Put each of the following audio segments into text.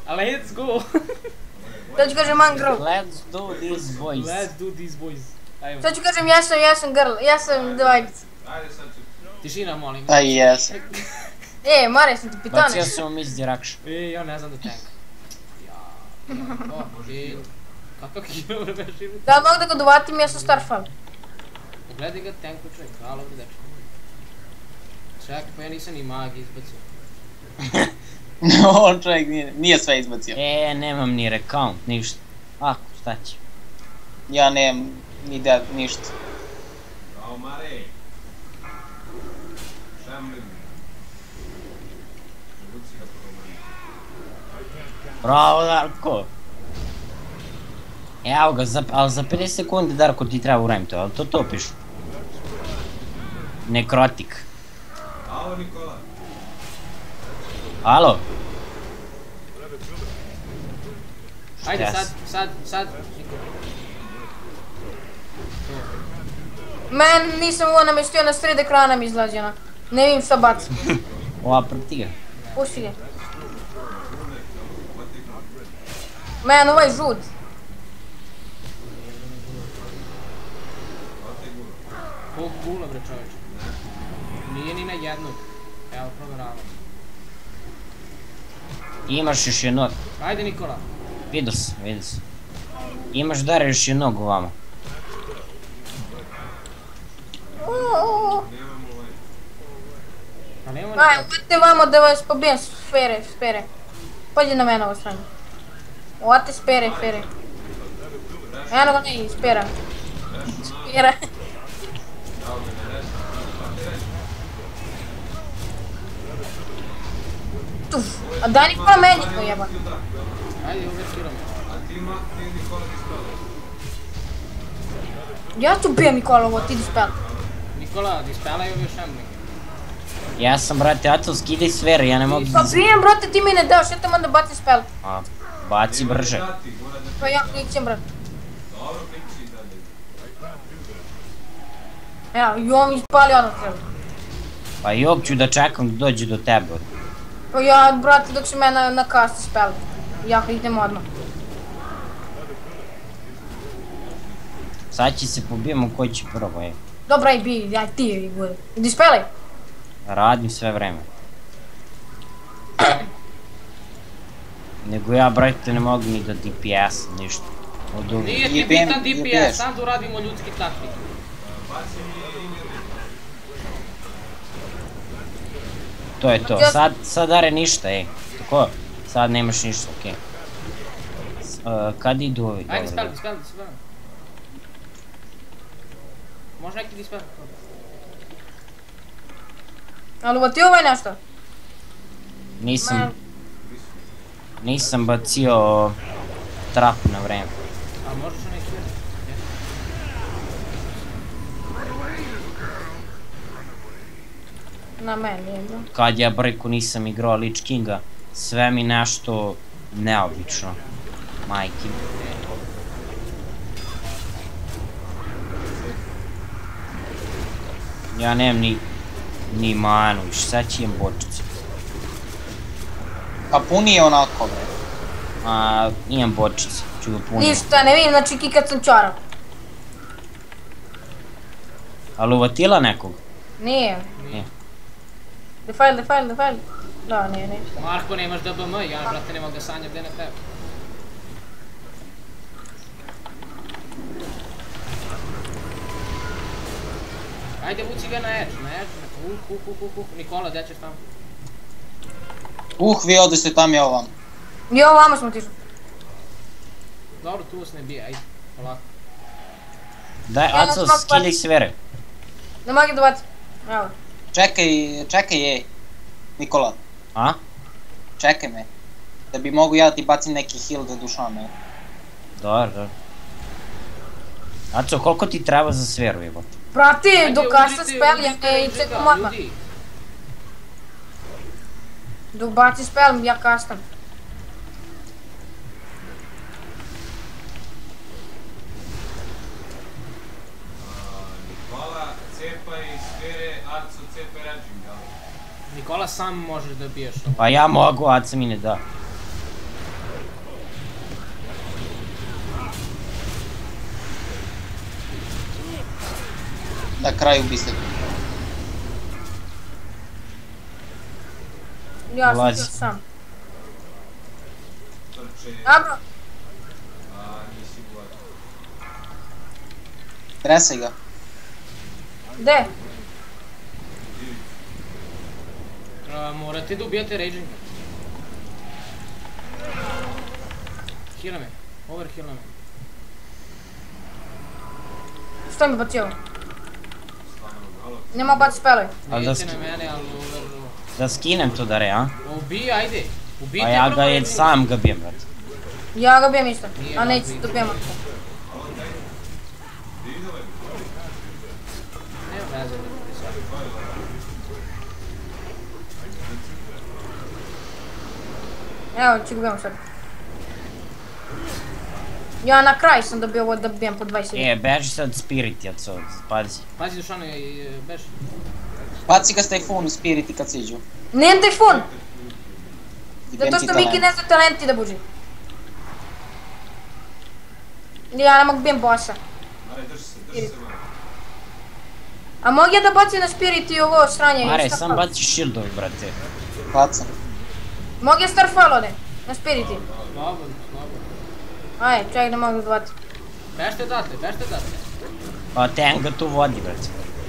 Let's go! Sad ću kažem man girl. Let's do this, boys. Let's do this, boys. Ajmo. Sad ću kažem ja sam girl, ja sam devojčica. Tišina, molim. A jesam. Mare sam ti pitane. Bacio sam u misdirection. Ja ne znam da tank. Kakav kill beži? Da li mogu da ga dovatim, ja sam Starfall. Pogledaj ga tanku čovjek, hvala ovdje dečko. Čak, pa ja nisam ni magi izbacio. On čovjek nije sve izbacio. Nemam ni recount, ništa. Šta će? Ja nemam ni da, ništa. Bravo, Darko! Evo ga, ali za 50 sekundi, Darko, ti treba uraditi to, ali to pišu. Nekrotik. Alo, Nikola. Alo? Ajde, sad. Men nisam ovo namestio na sred ekrana mi izlazi ona. Ne vidim šta bacim. Ova proti ga. Puši ga. Men, ovaj žud. Kog gula bre čovječe? Nije ni na jednog. Evo, provjeravamo. Imaš još jednog. Ajde Nikola. Vidio sam. Imaš Dare još jednog ovamo. Aj, uvijete vamo da vas pobijem sfere. Pođi na mene ovo stranje. Ovate sfere. Eno ga ne, spera. Tuf, a daj Nikola meni to jeba. Ajde, uvrstiram. A ti Nikola dispel. Ja ću bijem Nikola ovo, ti dispel. Nikola, dispelaj ovi šambling. Ja sam, brate, Aco, skidaj sfere, ja ne mogu... Pa bijem, brate, ti mi ne daš, ja tamo da bacim spel. Baci brže. Pa ja klikćem, brate. Dobro, klikci dalje. Evo, i on mi ispali ono treba. Pa jok ću da čekam da dođe do tebe. Pa ja, brate, dok se mene nakasti spel. Ja kliknem odmah. Sad će se pobijemo koji će prvo, Dobra, aj bi, aj ti bude. Idi spelaj. Radim sve vreme. Nego ja, brate, ne mogu ni da DPS, ništa. Nije ti bitan DPS, sam da uradimo ljudski taktik. To je to, sad Dare ništa, tako, sad nemaš ništa, okej. Kad idu ovi? Ajde, dispel. Može neki dispel? Ali ovo ti ovaj nešto? Nisam bacio trap na vreme. A možeš onaj svijet? Na meni jedno. Kad ja breko nisam igrao Lich Kinga, sve mi nešto neobično. Majke. Ja nemam ni manu, sad će imam bočice. A puni je onako, bre. Imam bočice, ću ga puniti. Ništa, ne vidim, znači kikat sam čarao. Ali uvatila nekog? Nije. Defile. Da, nije ništa. Marko, nemaš DBM, ja, brate, ne mogu da sanjam gdje na tebe. Ajde, vuci ga na edge, Nikola, gdje ćeš tamo? Vi ovdje ste tam, ja ovam. I ovamo smo tišli. Dobro, tu vas ne bije, ajde, polako. Daj, Aco, skidaj sfere. Ne mogu da bacim. Evo. Čekaj, Nikola. A? Čekaj me. Da bi mogu ja da ti bacim neki heal za dušane. Dobro. Aco, koliko ti treba za sferu, jebote? Prati, dok kasta spell, ja ne čekam odmah. Dok baci spell, ja kastam. Nikola, cepaj sfere, Aco cepaj raging, ali? Nikola, sam možeš da biješ ovo. Pa ja mogu, Aco mi ne da. Da, kraj ubistvetu. Ja sam Ulazi. bio sam. Trče, Dobro, a nisi gledao. Tresaj ga. gde? Morate da ubijate Raginga. Heala me. Overheala me. Što mi bacio? Stane u galo. Nema baci speloj. Ali da Neće ski- na mene, ali over... Da skinem to da re, a? Ubij, ajde. Ubijte Pa ja prvo ga Raginga. sam ga bijem, brate. Ja ga bijem isto. Nije A neću ovako da bijem. Nema veze, da sad. Evo, ću ga bijem sad. Ja na kraj sam dobio ovo da bijem po 20. E, beži sad Spirit, jaco, pazi. Pazi Dušano, beš. Baci ga s tajfunu, spiriti kad siđu. Nemam tajfun! Zato Identi što Miki talent. ne zna talenti da buđi. Ja ne mogu bijem bossa. Mare, drži se gore. A mogu ja da bacim na spirit i ovo sranje? Mare, i sam Starfall? baci shieldovi, brate. Bacam. Mogu ja Starfall ode? Na spiriti. Slobodno, slobodno. Ajde, čekaj da mogu da bacim. Bešte odatle, bešte odatle. Pa Tank ga tu vodi, brate.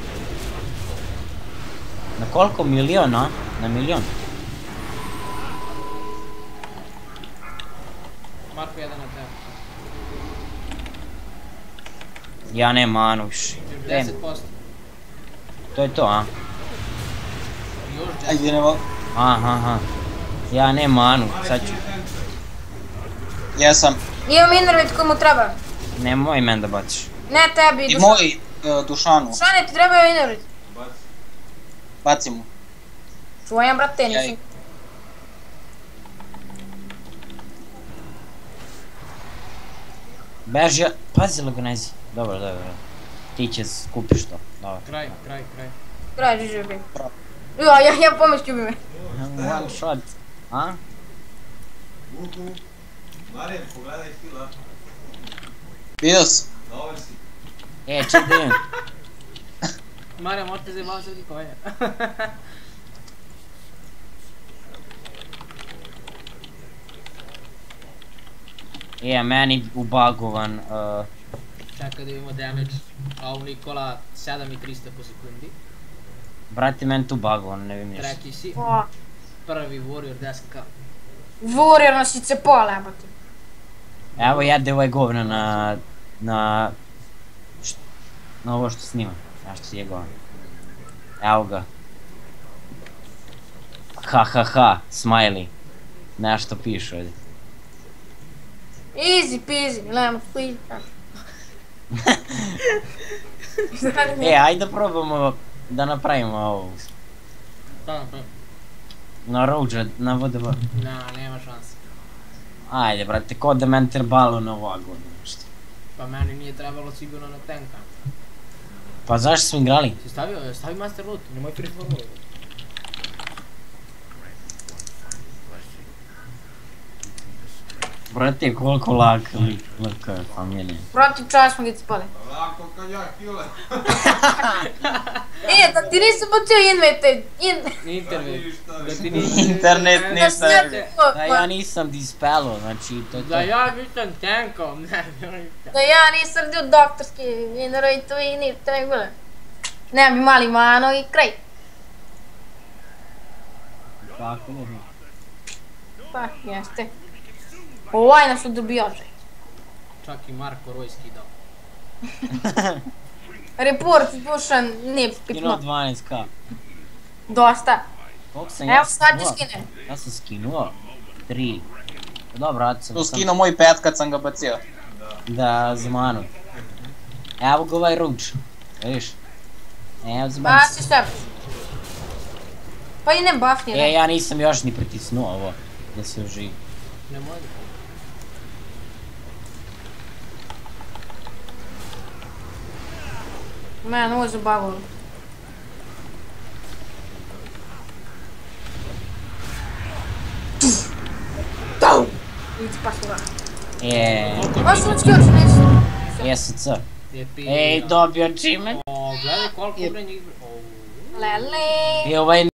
Na koliko? Milion, a? Na milion. Marko jedan na tebe. Ja ne manu više. 10%. To je to, a? Još 10%. Ajde, idemo. Aha. Ja ne manu, sad ću. Jesam. Imam Innervit koji mu treba. Nemoj men da baciš. Ne tebi, I Dušan. moj Dušanu. Dušane, ti treba Innervit. Baci. Baci mu. Čuvajem, brate, nisam. Jaj. Beži, pazi Lagonezi. Dobro. Ti će skupiš to, dobro. Kraj. Kraj, žiži bi. Bravo. Ja pomoću bi me. One shot, a? Vuku. Mare, pogledaj hila. Vidio si. Dobar si. E, ček da imam. Marija, možete zajebavati ljudi konja. E, meni ubagovan, Čekaj da imamo damage. A u Nikola 7300 po sekundi. brate, meni tu ubagovan, ne vidim ništa. Treki si. O, Prvi Warrior 10k. Warrior nas i cepola, jebate. Evo jede ovaj govna na ovo što snima, nešto je govna. Evo ga. Ha, smiley. Nešto piše ovdje. Easy peasy, lemon squeeze. E, ajde da probamo da napravimo ovo. Pa. Na Rouge, na VDV. Nema šanse. Ajde, brate, ko Dementer balon na ovu nešto. Pa meni nije trebalo sigurno na tanka. Pa zašto smo igrali? Si stavi master loot, nemoj free for all. Brate, koliko laka je familija. Protiv čaja smo ga cepali. Lako kad ja hile. E, da ti nisam bacio invete. Internet. Ništa. Da ti nije... Internet ništa ne bi. Da ja nisam dispelo, znači to je to. Da ja nisam tankom, ne. Da ja nisam dio doktorski Innervitovi i ništa ne bilo. Nemam i mali mano i kraj. Tako ne znam. Pa, jeste. Ovaj nas udobijače. Čak i Marko Roj skidao. Report Dušan nije Skinuo pitno. 12k. Dosta. Koliko sam Evo sad ću skinuo? skine. Ja sam skinuo 3. Dobro, vratio sam. Tu skinuo moj pet kad sam ga bacio. Da, za manu. Evo ga ovaj Rouge. Vidiš? Evo za Pa manu. si sve. Pa i ne buff nije. E, ja nisam još ni pritisnuo ovo. Da se oživi. Nemoj da. Man, ovo je zabavilo. Idi spasi ga. E, Možeš lučki oči, neću. SC. Je Ej, dobio čime. O, gledaj koliko bre njih... Lele. I ovaj